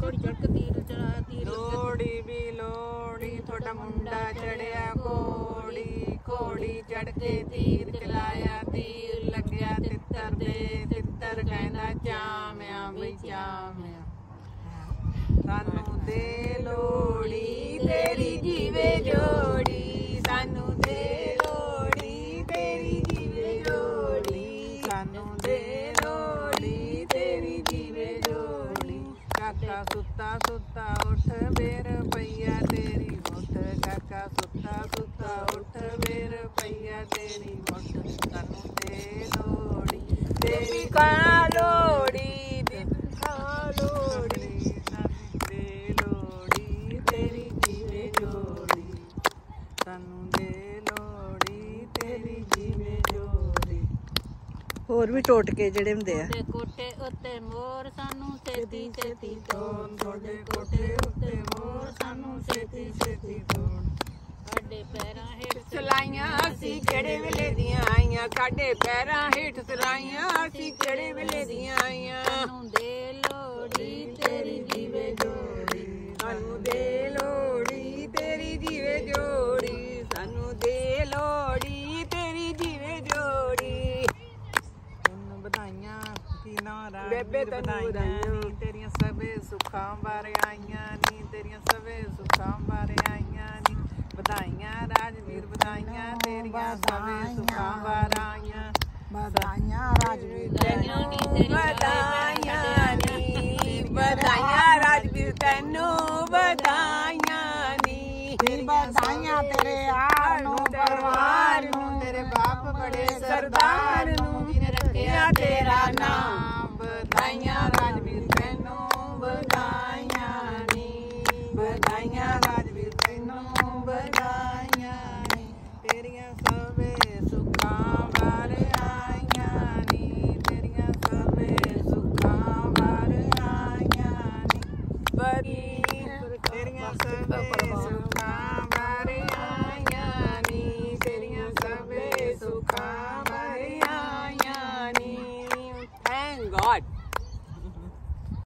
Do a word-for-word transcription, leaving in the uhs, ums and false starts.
ਲੋੜੀ ਵੀ ਲੋੜੀ ਤੁਹਾਡਾ ਮੁੰਡਾ ਚੜਿਆ ਘੋੜੀ ਘੋੜੀ ਚੜ ਕੇ ਤੀਰ ਚਲਾਇਆ ਤੀਰ ਲੱਗਿਆ ਤਿੱਤਰ ਦੇ ਤਿੱਤਰ ਕਹਿੰਦਾ ਚਾਮਿਆ ਬਈ ਚਾਮਿਆ ਸਾਨੂੰ ਦੇ ਲੋੜੀ ਤੇਰੀ ਜੀਵੇ ਜੋੜੀ ਸਾਨੂੰ ਦੇ ਲੋੜੀ ਤੇਰੀ ਜੀਵੇ ਜੋੜੀ ਸਾਨੂੰ ਦੇ ਲੋੜੀ ਤੇਰੀ ਜੀਵੇ ਜੋੜੀ ਕਾਕਾ ਸੁੱਤਾ ਸੁੱਤਾ ਉੱਠ ਬੇਰ ਪਈਆ ਤੇਰੀ ਉੱਠ ਕਾਕਾ ਸੁੱਤਾ ਸੁੱਤਾ ਉੱਠ ਬੇਰ ਪਈਆ ਤੇਰੀ ਉੱਠ ਸਾਨੂੰ ਦੇ ਲੋੜੀ ਤੇਰੀ ਕਾ ਲੋੜੀ ਦਿਨ ਕਾ ਲੋੜੀ ਸਾਨੂੰ ਦੇ ਲੋੜੀ ਤੇਰੀ ਜੀਵੇ ਜੋੜੀ ਸਾਨੂੰ ਦੇ ਲੋੜੀ ਤੇਰੀ ਜੀਵੇ ਜੋੜੀ। ਹੋਰ ਵੀ ਟੋਟਕੇ ਜਿਹੜੇ ਹੁੰਦੇ ਆ ਕੋਟੇ ਉੱਤੇ ਮੋਰ ਸਾਨੂੰ ਛੇਤੀ ਛੇਤੀ ਤੋੜ ਤੁਹਾਡੇ ਕੋਠੇ ਉੱਤੇ ਮੋਰ ਸਾਨੂੰ ਛੇਤੀ ਛੇਤੀ ਤੋੜ ਸਾਡੇ ਪੈਰਾਂ ਹੇਠ ਸਲਾਈਆਂ ਅਸੀਂ ਕਿਹੜੇ ਵੇਲੇ ਦੀਆਂ ਆਈਆਂ ਸਾਡੇ ਪੈਰਾਂ ਹੇਠ ਸਲਾਈਆਂ ਅਸੀਂ ਕਿਹੜੇ ਵੇਲੇ ਦੀਆਂ ਆਈਆਂ ਸਾਨੂੰ ਦੇ ਲੋੜੀ ਤੇਰੀ ਜੀਵੇ ਜੋੜੀ ਸਾਨੂੰ ਦੇ ਲੋੜੀ ਤੇਰੀ ਜੀਵੇ ਜੋੜੀ ਸਾਨੂੰ ਦੇ ਲੋੜੀ ਤੇਰੀ ਜੀਵੇ ਜੋੜੀ ਤੈਨੂੰ ਵਧਾਈਆਂ ਕੀ ਨਾਰਾ ਬੇਬੇ ਤੈਨੂੰ ਵਧਾਈਆਂ ਨੀ ਤੇਰੀਆਂ ਸਭੇ ਸੁੱਖਾਂ ਬਾਰੇ ਆਈਆਂ ਨੀ ਤੇਰੀਆਂ ਸਭੇ ਸੁੱਖਾਂ ਬਾਰੇ ਆਈਆਂ ਨੀ ਵਧਾਈਆਂ ਰਾਜਵੀਰ ਵਧਾਈਆਂ ਤੇਰੀਆਂ ਸਭੇ ਸੁੱਖਾਂ ਬਾਰੇ ਆਈਆਂ ਵਧਾਈਆਂ ਰਾਜਵੀਰ ਤੈਨੂੰ ਵਧਾਈਆਂ ਨੀ ਵਧਾਈਆਂ ਰਾਜਵੀਰ ਤੈਨੂੰ ਵਧਾਈਆਂ ਨੀ ਵਧਾਈਆਂ ਤੇਰੇ ਆਰ ਨੂੰ ਪਰਿਵਾਰ ਨੂੰ ਤੇਰੇ ਬਾਪ ਬੜੇ ਸਰਦਾਰ ਨੂੰ ਜਿਹਨੇ ਰੱਖਿਆ ਤੇਰਾ ਨਾਮ ਵਧਾਈਆਂ ਰਾਜਵੀਰ ਤੈਨੂੰ ਵਧਾਈਆਂ ਨੀ ਵਧਾਈਆਂ ਰਾਜਵੀਰ ਤੈਨੂੰ ਵਧਾਈਆਂ ਨੀ ਤੇਰੀਆਂ ਸਭੇ ਸੁੱਖਾਂ ਵਾਲੇ ਆਈਆਂ ਨੀ ਤੇਰੀਆਂ ਸਭੇ ਸੁੱਖਾਂ ਵਾਲੇ ਆਈਆਂ ਨੀ ਬੜੀ ਤੇਰੀਆਂ ਸਭੇ